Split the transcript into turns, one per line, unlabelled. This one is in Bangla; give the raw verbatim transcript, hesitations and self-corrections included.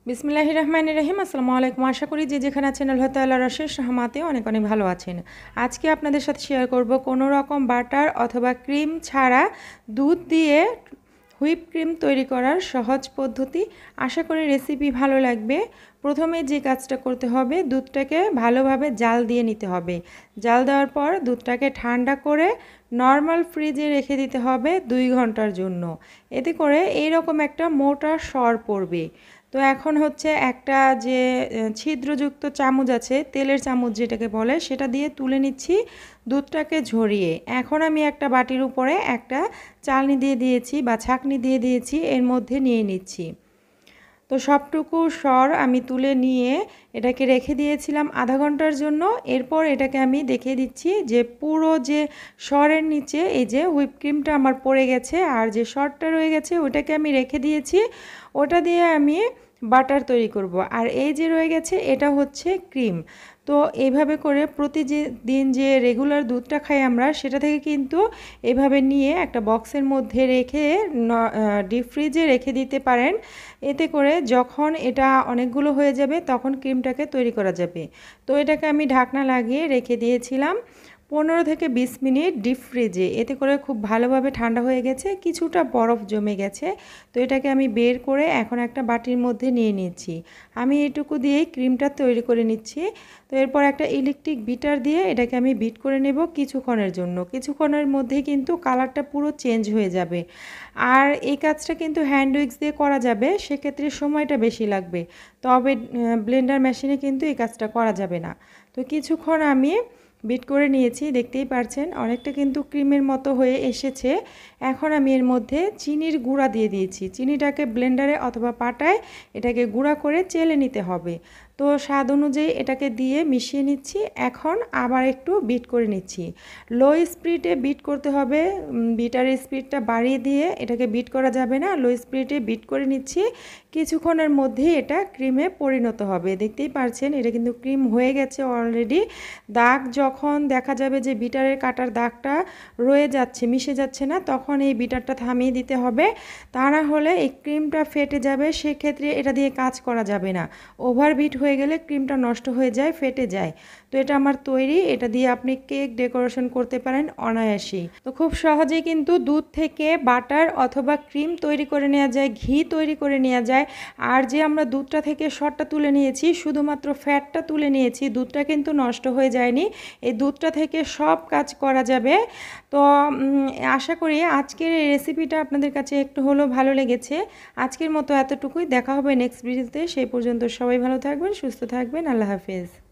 বিসমিল্লাহির রহমানির রহিম। আসসালামু আলাইকুম। আশা করি যে যেখানে আছেন আল্লাহ তাআলার অশেষ রহমতে অনেক অনেক ভালো আছেন। আজকে আপনাদের সাথে শেয়ার করব কোনো রকম বাটার অথবা ক্রিম ছাড়া দুধ দিয়ে হুইপ ক্রিম তৈরি করার সহজ পদ্ধতি। আশা করি রেসিপি ভালো লাগবে। প্রথমে যে কাজটা করতে হবে, দুধটাকে ভালোভাবে জাল দিয়ে নিতে হবে। জাল দেওয়ার পর দুধটাকে ঠান্ডা করে নর্মাল ফ্রিজে রেখে দিতে হবে দুই ঘন্টার জন্য। এতে করে এইরকম একটা মোটা সর পড়বে। তো এখন হচ্ছে একটা যে ছিদ্রযুক্ত চামচ আছে, তেলের চামচ যেটাকে বলে, সেটা দিয়ে তুলে নিচ্ছি দুধটাকে ঝরিয়ে। এখন আমি একটা বাটির উপরে একটা চালনি দিয়ে দিয়েছি বা ছাঁকনি দিয়ে দিয়েছি, এর মধ্যে নিয়ে নিচ্ছি। তো সবটুকু সর আমি তুলে নিয়ে এটাকে রেখে দিয়েছিলাম আধা ঘন্টার জন্য। এরপর এটাকে আমি দেখিয়ে দিচ্ছি যে পুরো যে সরের নিচে এই যে হুইপ ক্রিমটা আমার পড়ে গেছে, আর যে সরটা রয়ে গেছে ওটাকে আমি রেখে দিয়েছি। ওটা দিয়ে আমি বাটার তৈরি করব। আর এই যে রয়ে গেছে এটা হচ্ছে ক্রিম। তো এইভাবে করে প্রতিদিন যে রেগুলার দুধটা খাই আমরা, সেটা থেকে কিন্তু এভাবে নিয়ে একটা বক্সের মধ্যে রেখে ডিপ ফ্রিজে রেখে দিতে পারেন। এতে করে যখন এটা অনেকগুলো হয়ে যাবে তখন ক্রিমটাকে তৈরি করা যাবে। তো এটাকে আমি ঢাকনা লাগিয়ে রেখে দিয়েছিলাম পনেরো থেকে বিশ মিনিট ডিপ ফ্রিজে। এতে করে খুব ভালোভাবে ঠান্ডা হয়ে গেছে, কিছুটা বরফ জমে গেছে। তো এটাকে আমি বের করে এখন একটা বাটির মধ্যে নিয়ে নিচ্ছি। আমি এটুকু দিয়েই ক্রিমটা তৈরি করে নিচ্ছি। তো এরপর একটা ইলেকট্রিক বিটার দিয়ে এটাকে আমি বিট করে নেব কিছুক্ষণের জন্য। কিছুক্ষণের মধ্যেই কিন্তু কালারটা পুরো চেঞ্জ হয়ে যাবে। আর এই কাজটা কিন্তু হ্যান্ড উইক্স দিয়ে করা যাবে, সেক্ষেত্রে সময়টা বেশি লাগবে। তবে ব্লেন্ডার মেশিনে কিন্তু এই কাজটা করা যাবে না। তো কিছুক্ষণ আমি বিট করে নিয়েছি, দেখতেই পারছেন অনেকটা কিন্তু ক্রিমের মতো হয়ে এসেছে। এখন আমি এর মধ্যে চিনির গুঁড়া দিয়ে দিয়েছি। চিনিটাকে ব্লেন্ডারে অথবা পাটায় এটাকে গুঁড়া করে চেলে নিতে হবে। তো স্বাদ অনুযায়ী এটাকে দিয়ে মিশিয়ে নিচ্ছি। এখন আবার একটু বিট করে নিচ্ছি। লো স্পিডে বিট করতে হবে, বিটারের স্পিডটা বাড়িয়ে দিয়ে এটাকে বিট করা যাবে না। লো স্পিডে বিট করে নিচ্ছি। কিছুক্ষণের মধ্যেই এটা ক্রিমে পরিণত হবে। দেখতেই পারছেন এটা কিন্তু ক্রিম হয়ে গেছে অলরেডি। দাগ যখন দেখা যাবে যে বিটারের কাটার দাগটা রয়ে যাচ্ছে, মিশে যাচ্ছে না, তখন এই বিটারটা থামিয়ে দিতে হবে। তা না হলে এই ক্রিমটা ফেটে যাবে, সেক্ষেত্রে এটা দিয়ে কাজ করা যাবে না। ওভার বিট হয়ে গেলে ক্রিমটা নষ্ট হয়ে যায়, ফেটে যায়। তো এটা আমার তৈরি। এটা দিয়ে আপনি কেক ডেকোরেশন করতে পারেন অনায়াসেই। তো খুব সহজেই কিন্তু দুধ থেকে বাটার অথবা ক্রিম তৈরি করে নেওয়া যায়, ঘি তৈরি করে নেওয়া যায়। আর যে আমরা দুধটা থেকে সরটা তুলে নিয়েছি, শুধুমাত্র ফ্যাটটা তুলে নিয়েছি, দুধটা কিন্তু নষ্ট হয়ে যায়নি। এই দুধটা থেকে সব কাজ করা যাবে। তো আশা করি আজকের এই রেসিপিটা আপনাদের কাছে একটু হলেও ভালো লেগেছে। আজকের মতো এতটুকুই। দেখা হবে নেক্সট ভিডিওতে। সেই পর্যন্ত সবাই ভালো থাকবেন, সুস্থ থাকবেন। আল্লাহ হাফেজ।